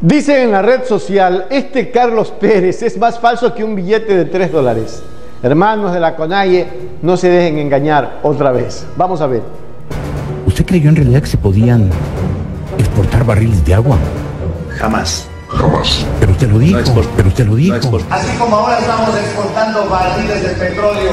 Dicen en la red social, este Carlos Pérez es más falso que un billete de $3. Hermanos de la CONAIE, no se dejen engañar otra vez. Vamos a ver. ¿Usted creyó en realidad que se podían exportar barriles de agua? Jamás. Jamás. Pero usted lo dijo, pero usted lo dijo. Así como ahora estamos exportando barriles de petróleo,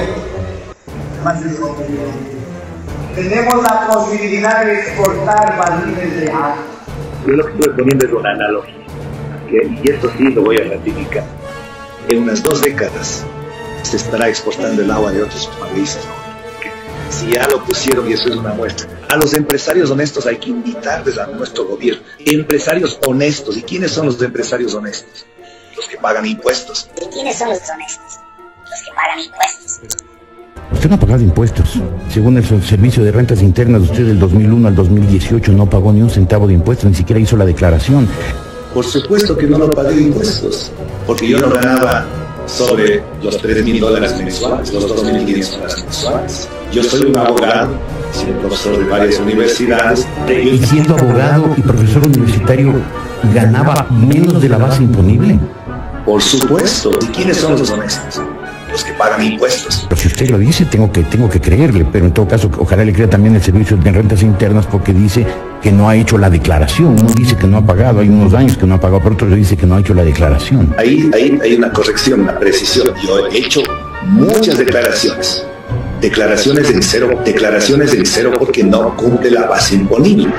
tenemos la posibilidad de exportar barriles de agua. Yo lo que estoy poniendo es una analogía, y esto sí lo voy a ratificar. En unas 2 décadas se estará exportando el agua de otros países. Si ya lo pusieron, y eso es una muestra. A los empresarios honestos hay que invitarles a nuestro gobierno. Empresarios honestos. ¿Y quiénes son los empresarios honestos? Los que pagan impuestos. ¿Y quiénes son los honestos? Los que pagan impuestos. Usted no ha pagado impuestos. Según el Servicio de Rentas Internas, usted del 2001 al 2018 no pagó ni un centavo de impuestos, ni siquiera hizo la declaración. Por supuesto que no pagué impuestos, porque yo no ganaba sobre los $3.000 mensuales, los $2.500 mensuales. Yo soy un abogado, soy profesor de varias universidades. Y siendo abogado y profesor universitario, ¿ganaba menos de la base imponible? Por supuesto. ¿Y quiénes son los honestos? Los que pagan impuestos. Pero si usted lo dice, tengo que creerle, pero en todo caso, ojalá le crea también el Servicio de Rentas Internas, porque dice que no ha hecho la declaración. Uno dice que no ha pagado, hay unos años que no ha pagado, pero otro dice que no ha hecho la declaración. Ahí hay una corrección, una precisión. Yo he hecho muchas declaraciones. Declaraciones en cero porque no cumple la base imponible.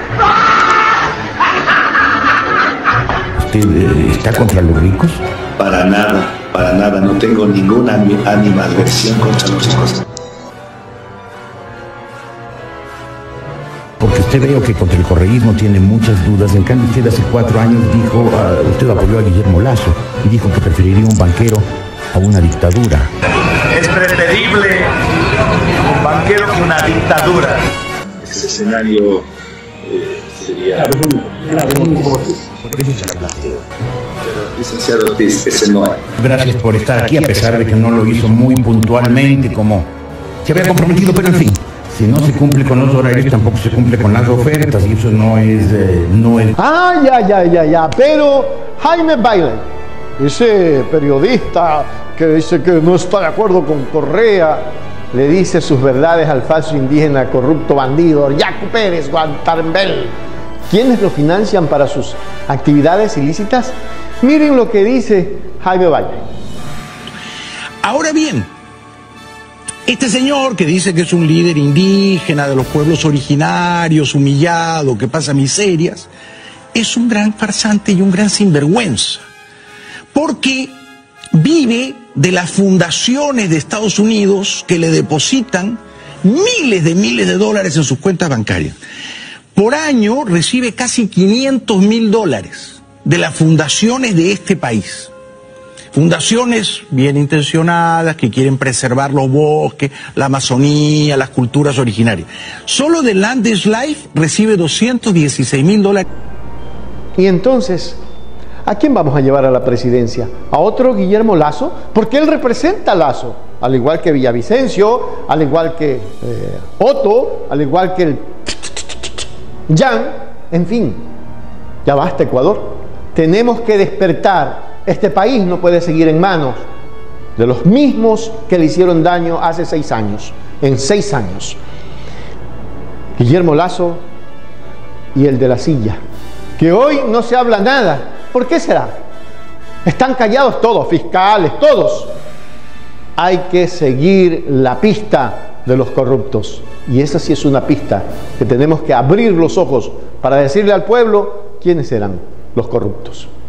¿Usted está contra los ricos? Para nada, no tengo ninguna animadversión contra los ricos. Porque usted veo que contra el correísmo tiene muchas dudas. En cambio, usted hace 4 años dijo, usted apoyó a Guillermo Lasso y dijo que preferiría un banquero a una dictadura. Es preferible un banquero que una dictadura. Ese escenario sería... Pero, licenciado Ortiz, ese no hay. Gracias por estar aquí, a pesar de que no lo hizo muy puntualmente como se había comprometido, pero en fin, si no se cumple con los horarios, tampoco se cumple con las ofertas, y eso no es... Ya, pero Jaime Bailey, ese periodista que dice que no está de acuerdo con Correa, le dice sus verdades al falso indígena, corrupto bandido, Yacu Pérez Guantarambel. ¿Quiénes lo financian para sus actividades ilícitas? Miren lo que dice Jaime Bailey. Ahora bien, este señor que dice que es un líder indígena de los pueblos originarios, humillado, que pasa miserias, es un gran farsante y un gran sinvergüenza, porque vive de las fundaciones de Estados Unidos que le depositan miles de dólares en sus cuentas bancarias. Por año recibe casi $500.000 de las fundaciones de este país. Fundaciones bien intencionadas que quieren preservar los bosques, la Amazonía, las culturas originarias. Solo de Land is Life recibe $216.000. Y entonces, ¿a quién vamos a llevar a la presidencia? ¿A otro Guillermo Lasso? Porque él representa a Lasso, al igual que Villavicencio, al igual que Otto, al igual que el Jan, en fin. Ya basta, Ecuador. Tenemos que despertar. Este país no puede seguir en manos de los mismos que le hicieron daño hace 6 años. En 6 años. Guillermo Lasso y el de la silla. Que hoy no se habla nada. ¿Por qué será? Están callados todos, fiscales, todos. Hay que seguir la pista de los corruptos. Y esa sí es una pista que tenemos que abrir los ojos para decirle al pueblo quiénes serán los corruptos.